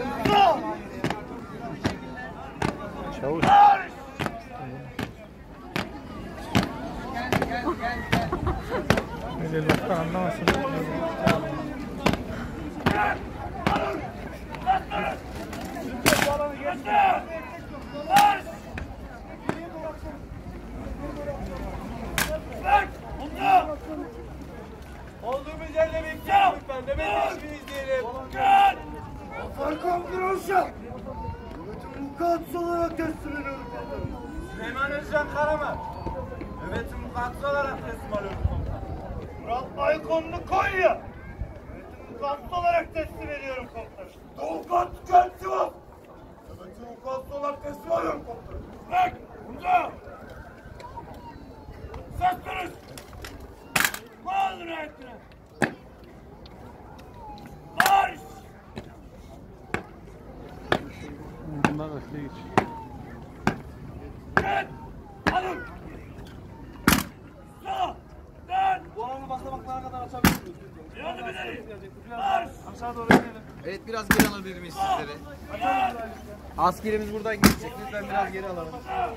Çavuş. Öyle lafta anlamasın. Olduğumuz yerde bekliyorum lütfen. Demet ismini izleyelim. Farkım Gürolşah. Nöbetin mukatsız olarak teslim ediyorum komutanım. Süleyman Özcan Karaman. Nöbetin mukatsız olarak teslim alıyorum komutanım. Murat Baykonlu Konya. Nöbetin mukatsız olarak teslim ediyorum komutanım. Doğukan Tüken Sivas. Nöbetin mukatsız olarak teslim alıyorum komutanım. Bak! Bunda! Ses konuş! Bağlı rahatına! Marş! Bunlar öfle geç. Evet! Alın! Sağ! Dön! Bu alanı basamaklara kadar açabilirsiniz. Yardım edelim! Marş! Aşağı doğru inelim. Evet, biraz geri alabilir miyiz sizleri? Askerimiz buradan geçecek. Lütfen biraz geri alalım.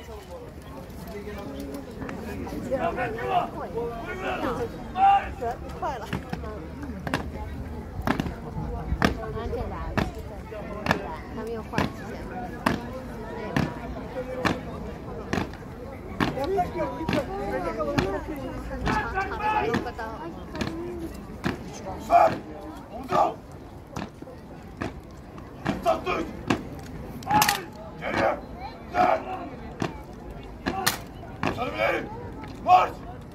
Sen! Burada! Tatlık! Geriye! Dön! Sarıbilelim! Marş!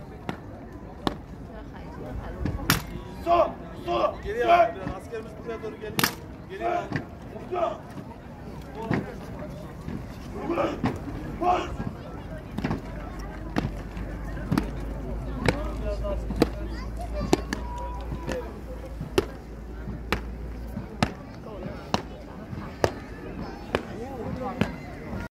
Sağ! Sola! Geriye al biraz. Askerimiz buraya doğru geliyor. Geriye al. Burada! Uygulayın! Marş!